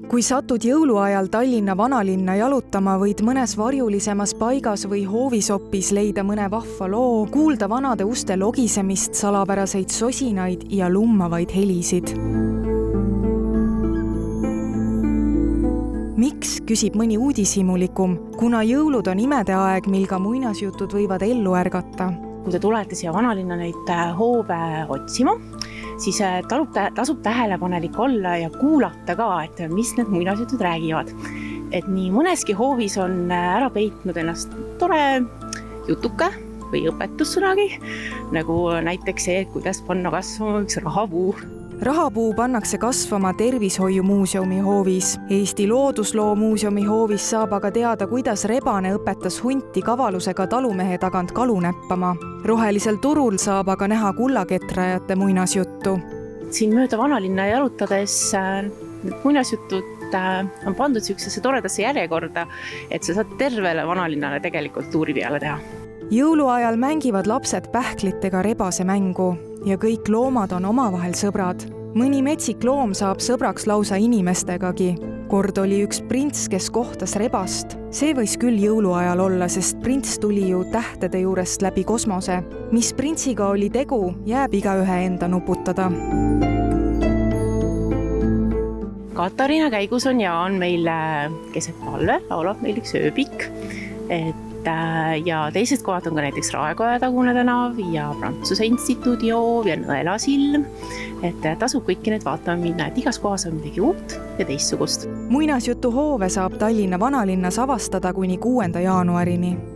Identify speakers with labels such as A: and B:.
A: Kui satud jõuluajal Tallinna vanalinna jalutama, võid mõnes varjulisemas paigas või hoovisopis leida mõne vahva loo, kuulda vanade uste logisemist, salapäraseid sosinaid ja lummavaid helisid. Miks, küsib mõni uudishimulikum, kuna jõulud on imede aeg, mil ka muinasjutud võivad ellu ärgata.
B: Kui te tulete siia vanalinna neid hoove otsima, siis tasub tähelepanelik olla ja kuulata ka, et mis need muinasjutud räägivad. Et nii mõneski hoovis on ära peitnud ennast tore jutuke või õpetussõnagi, nagu näiteks see, kuidas panna kasvama üks rahapuu.
A: Rahapuu pannakse kasvama Tervishoiumuuseumi hoovis. Eesti Loodusloo muuseumi hoovis saab aga teada, kuidas rebane õpetas hunti kavalusega talumehe tagant kalu näppama. Rohelisel turul saab aga näha kullaketrajate muinasjuttu.
B: Siin mööda vanalinna jalutades need muinasjutud on pandud sihukesesse toredasse järjekorda, et sa saad tervele vanalinnale tegelikult tuuri peale teha.
A: Jõuluajal mängivad lapsed pähklitega rebase mängu ja kõik loomad on omavahel sõbrad. Mõni metsik loom saab sõbraks lausa inimestegagi. Kord oli üks prints, kes kohtas rebast. See võis küll jõuluajal olla, sest prints tuli ju tähtede juurest läbi kosmose. Mis printsiga oli tegu, jääb igaühe enda nuputada.
B: Katariina käigus on Jaan meil keset talve, laulab meil üks ööpik. Ja teised kohad on ka näiteks Raekoja tagune tänav ja Prantsuse instituudi hoov ja Nõelasilm. Et tasub kõiki need vaatama minna, et igas kohas on midagi uut ja teistsugust.
A: Muinasjutu hoove saab Tallinna vanalinnas avastada kuni 6. jaanuarini.